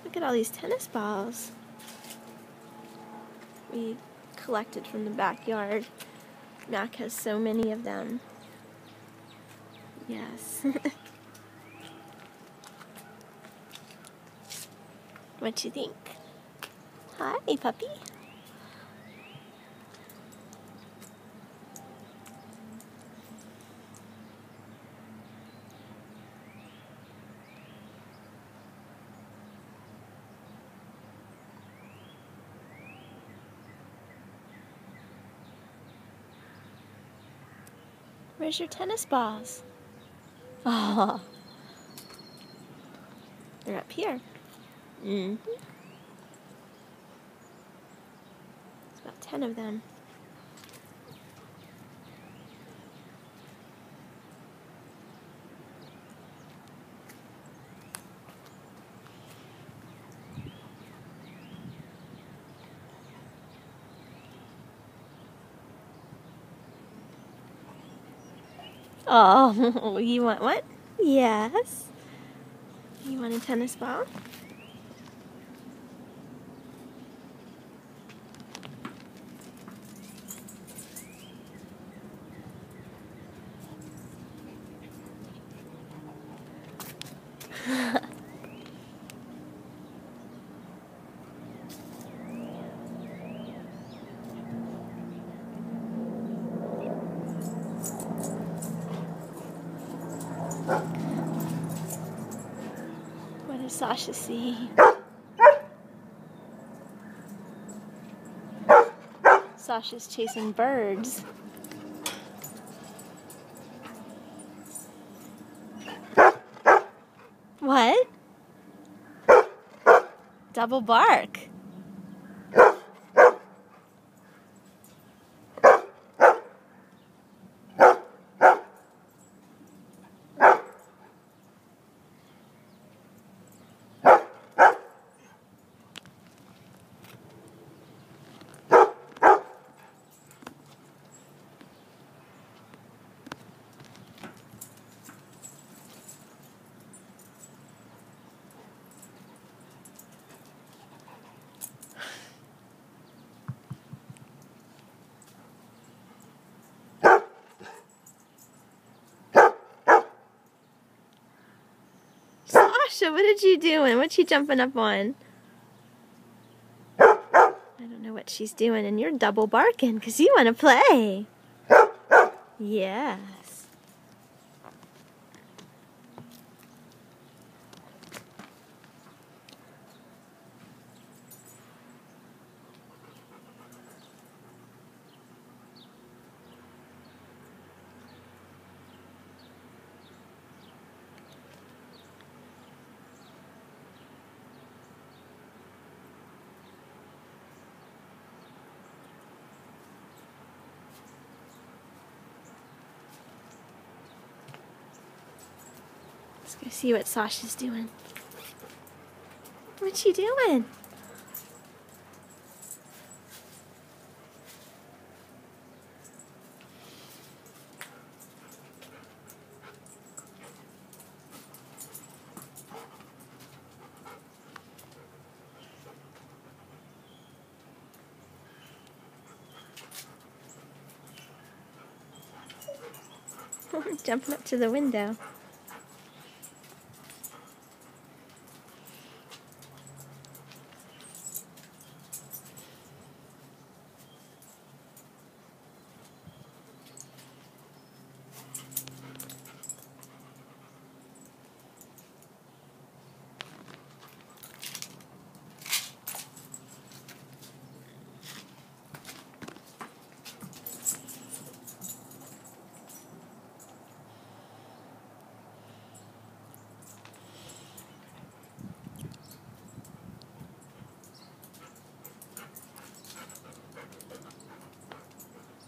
Look at all these tennis balls we collected from the backyard. Mac has so many of them. Yes. What you think? Hi, puppy. Where's your tennis balls? Oh, they're up here. There's about 10 of them. Oh, you want what? Yes. You want a tennis ball? What does Sasha see? Sasha's chasing birds. What? Double bark. Sasha, what did you doing? What's she jumping up on? I don't know what she's doing, and you're double barking because you want to play. Yes. Let's go see what Sasha's doing. What's she doing? Jumping up to the window.